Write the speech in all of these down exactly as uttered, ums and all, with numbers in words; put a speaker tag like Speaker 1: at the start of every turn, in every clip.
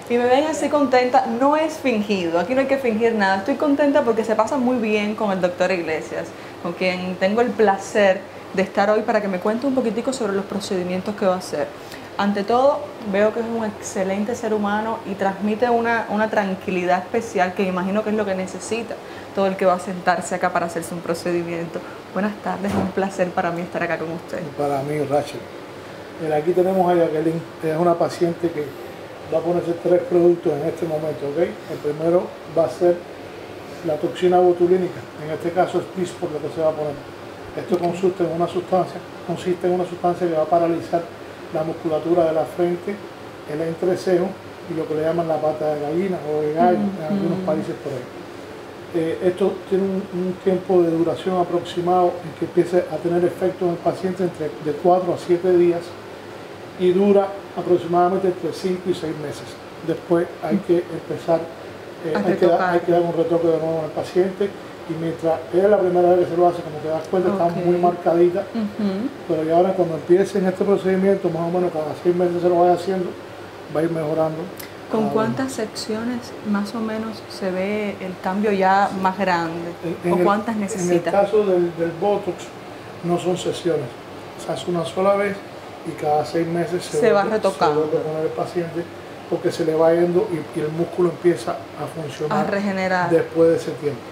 Speaker 1: Y me ven así contenta, no es fingido, aquí no hay que fingir nada. Estoy contenta porque se pasa muy bien con el doctor Iglesias, con quien tengo el placer de estar hoy para que me cuente un poquitico sobre los procedimientos que va a hacer. Ante todo, veo que es un excelente ser humano y transmite una, una tranquilidad especial que imagino que es lo que necesita todo el que va a sentarse acá para hacerse un procedimiento. Buenas tardes, es un placer para mí estar acá con usted.
Speaker 2: Para mí, Rachel. Mira, aquí tenemos a Jacqueline, que es una paciente que va a ponerse tres productos en este momento, ¿ok? El primero va a ser la toxina botulínica, en este caso es Dysport lo que se va a poner. Esto consiste en una sustancia, consiste en una sustancia que va a paralizar la musculatura de la frente, el entrecejo y lo que le llaman la pata de gallina o de gallo mm, en algunos mm. países por ahí. Eh, esto tiene un, un tiempo de duración aproximado en que empiece a tener efecto en el paciente entre de cuatro a siete días y dura aproximadamente entre cinco y seis meses. Después hay que empezar, eh, hay, que dar, hay que dar un retoque de nuevo al paciente y mientras es la primera vez que se lo hace, como te das cuenta, okay. Está muy marcadita, uh-huh. Pero ya ahora cuando empiece en este procedimiento, más o menos cada seis meses se lo vaya haciendo, va a ir mejorando.
Speaker 1: ¿Con cuántas secciones más o menos se ve el cambio ya más grande? En, en ¿O cuántas el, necesita?
Speaker 2: En el caso del, del Botox no son sesiones, se hace una sola vez y cada seis meses se,
Speaker 1: se
Speaker 2: vuelve,
Speaker 1: va retocando.
Speaker 2: Se vuelve a poner el paciente porque se le va yendo y, y el músculo empieza a funcionar
Speaker 1: a regenerar
Speaker 2: después de ese tiempo.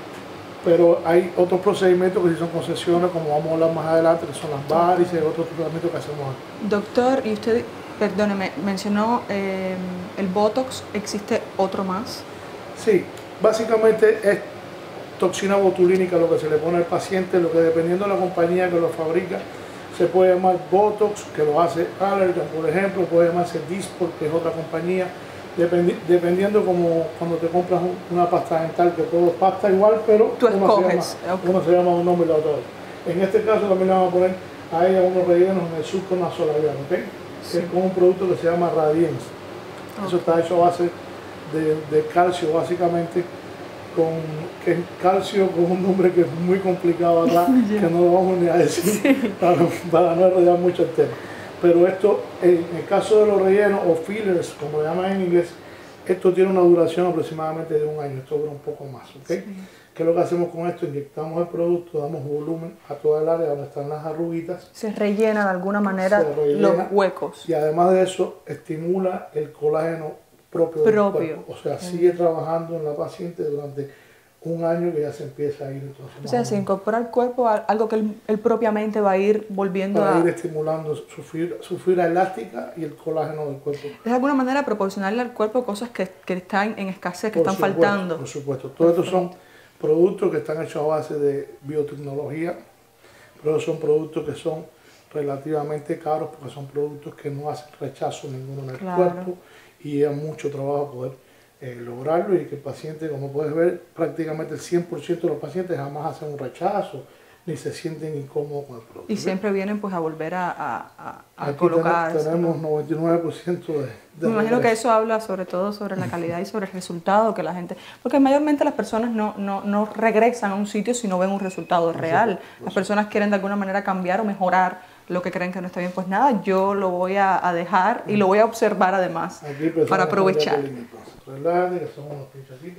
Speaker 2: Pero hay otros procedimientos que sí son concesiones, como vamos a hablar más adelante, que son las varices y otros tratamientos que hacemos aquí.
Speaker 1: Doctor, y usted, perdóneme, mencionó eh, el Botox, ¿existe otro más?
Speaker 2: Sí, básicamente es toxina botulínica lo que se le pone al paciente, lo que dependiendo de la compañía que lo fabrica, se puede llamar Botox, que lo hace Allergan, por ejemplo, puede llamarse Dysport, que es otra compañía, Dependi dependiendo como cuando te compras un, una pasta dental, que todo es pasta igual, pero
Speaker 1: Tú
Speaker 2: uno, se llama,
Speaker 1: okay.
Speaker 2: uno se llama un nombre y la otra. En este caso también le vamos a poner a ella unos rellenos en el surco nasolabial, ¿ok? Sí. Que es con un producto que se llama Radiance. Okay. Eso está hecho a base de, de calcio, básicamente, con que es calcio con un nombre que es muy complicado acá, yeah. Que no lo vamos ni a decir, sí. para, para no enredar mucho el tema. Pero esto, en el caso de los rellenos o fillers, como lo llaman en inglés, esto tiene una duración aproximadamente de un año, esto dura un poco más, ¿ok? Sí. ¿Qué es lo que hacemos con esto? Inyectamos el producto, damos volumen a toda el área donde están las arruguitas.
Speaker 1: Se rellena de alguna manera rellena, los huecos.
Speaker 2: Y además de eso, estimula el colágeno propio,
Speaker 1: propio.
Speaker 2: del cuerpo. O sea, sigue trabajando en la paciente durante un año que ya se empieza a ir. Entonces,
Speaker 1: o sea, se incorpora al cuerpo algo que él, él propiamente va a ir volviendo
Speaker 2: para
Speaker 1: a...
Speaker 2: ir estimulando su fibra, su fibra elástica y el colágeno del cuerpo.
Speaker 1: Es de alguna manera proporcionarle al cuerpo cosas que, que están en escasez, que
Speaker 2: por
Speaker 1: están
Speaker 2: supuesto,
Speaker 1: faltando.
Speaker 2: Por supuesto. Todos estos son productos que están hechos a base de biotecnología, pero son productos que son relativamente caros porque son productos que no hacen rechazo ninguno en el claro. cuerpo y es mucho trabajo poder Eh, lograrlo y que el paciente, como puedes ver, prácticamente el cien por ciento de los pacientes jamás hacen un rechazo ni se sienten incómodos con el producto.
Speaker 1: Y siempre vienen pues a volver a, a, a
Speaker 2: Aquí
Speaker 1: colocar.
Speaker 2: Tenemos noventa y nueve por ciento de, de
Speaker 1: Me imagino que eso habla sobre todo sobre la calidad y sobre el resultado que la gente... Porque mayormente las personas no, no, no regresan a un sitio si no ven un resultado real. Las personas quieren de alguna manera cambiar o mejorar lo que creen que no está bien. Pues nada, yo lo voy a, a dejar y lo voy a observar además para aprovechar.
Speaker 2: Relájate, que son unos pinchacitos.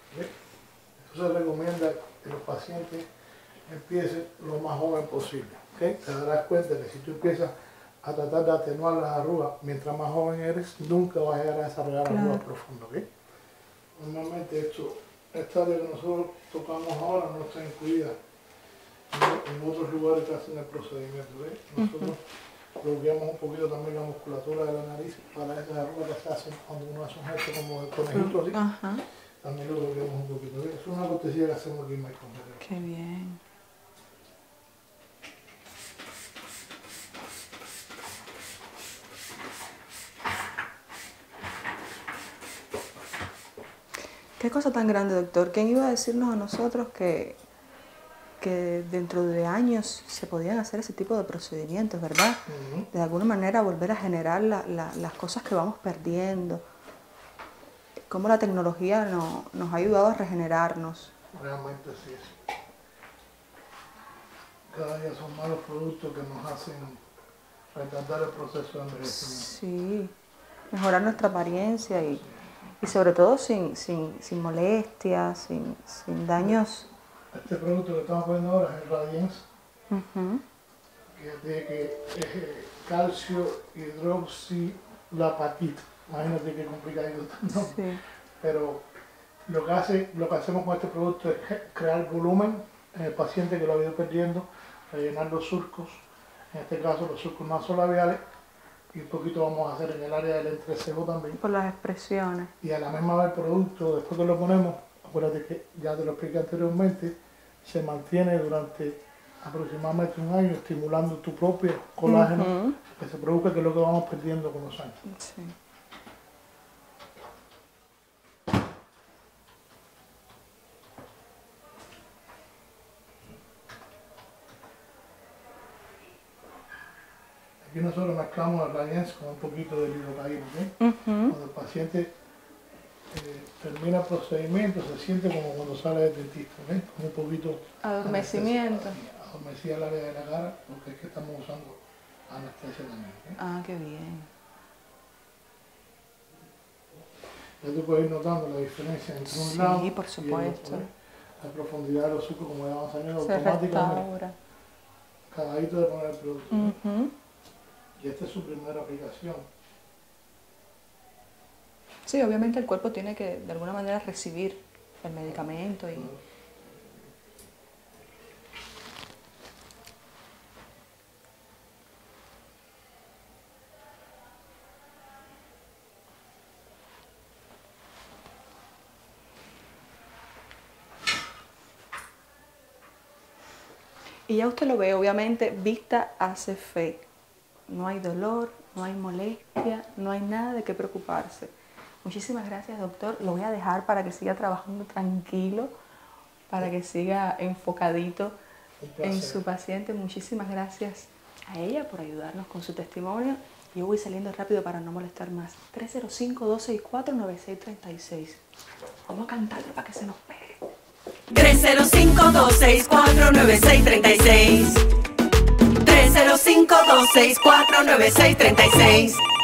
Speaker 2: Eso se recomienda que los pacientes empiecen lo más joven posible. ¿Okay? Te darás cuenta que si tú empiezas a tratar de atenuar las arrugas mientras más joven eres, nunca vas a llegar a desarrollar claro. arrugas profundas. ¿Okay? Normalmente esto, esta área que nosotros tocamos ahora no está incluida en otros lugares que hacen el procedimiento. ¿Okay? Nosotros uh-huh. bloqueamos un poquito también la musculatura de la nariz para esas arrugas que se hacen cuando uno hace un gesto como de conejito así. Uh-huh. También lo bloqueamos un poquito. ¿Okay? Es una cortesía que hacemos aquí en Maicon.
Speaker 1: Qué bien. Qué cosa tan grande, doctor. ¿Quién iba a decirnos a nosotros que, que dentro de años se podían hacer ese tipo de procedimientos, verdad? Uh-huh. De alguna manera volver a generar la, la, las cosas que vamos perdiendo. Cómo la tecnología no, nos ha ayudado a regenerarnos.
Speaker 2: Realmente sí es. Cada día son más los productos que nos hacen retardar el proceso de envejecimiento.
Speaker 1: Sí, mejorar nuestra apariencia y... Y sobre todo sin, sin, sin molestias, sin, sin daños.
Speaker 2: Este producto que estamos poniendo ahora es el Radiance,
Speaker 1: Uh-huh.
Speaker 2: que tiene que es eh, calcio hidroxilapatita. Imagínate qué complicado, ¿no?
Speaker 1: Sí.
Speaker 2: Pero lo que, hace, lo que hacemos con este producto es crear volumen en el paciente que lo ha ido perdiendo, rellenar los surcos, en este caso los surcos nasolabiales, y un poquito vamos a hacer en el área del entrecejo también.
Speaker 1: Por las expresiones.
Speaker 2: Y a la misma vez el producto, después que lo ponemos, acuérdate que ya te lo expliqué anteriormente, se mantiene durante aproximadamente un año estimulando tu propio colágeno, uh-huh, que se produzca, que es lo que vamos perdiendo con los años.
Speaker 1: Sí.
Speaker 2: Aquí nosotros mezclamos el Radiance con un poquito de lidocaína, ¿okay? Uh-huh. Cuando el paciente eh, termina el procedimiento, se siente como cuando sale del dentista, ¿okay? Como un poquito
Speaker 1: adormecimiento.
Speaker 2: Adormecida el área de la cara, porque es que estamos usando anestesia también, ¿okay?
Speaker 1: Ah, qué bien.
Speaker 2: Ya tú puedes ir notando la diferencia entre un
Speaker 1: sí,
Speaker 2: lado
Speaker 1: Sí, por supuesto.
Speaker 2: Y el otro, ¿eh? La profundidad de los surcos, como ya van saliendo
Speaker 1: se
Speaker 2: automáticamente. Acabadito de poner el producto.
Speaker 1: Uh-huh.
Speaker 2: Y esta es su primera aplicación.
Speaker 1: Sí, obviamente el cuerpo tiene que de alguna manera recibir el medicamento y... Y ya usted lo ve, obviamente, vista hace fe. No hay dolor, no hay molestia, no hay nada de qué preocuparse. Muchísimas gracias, doctor. Lo voy a dejar para que siga trabajando tranquilo, para que siga enfocadito en su paciente. Muchísimas gracias a ella por ayudarnos con su testimonio. Yo voy saliendo rápido para no molestar más. tres cero cinco, dos seis cuatro, nueve seis tres seis. Vamos a cantarlo para que se nos pegue.
Speaker 3: tres cero cinco, dos seis cuatro, nueve seis tres seis. tres cero cinco, dos seis cuatro, nueve seis tres seis.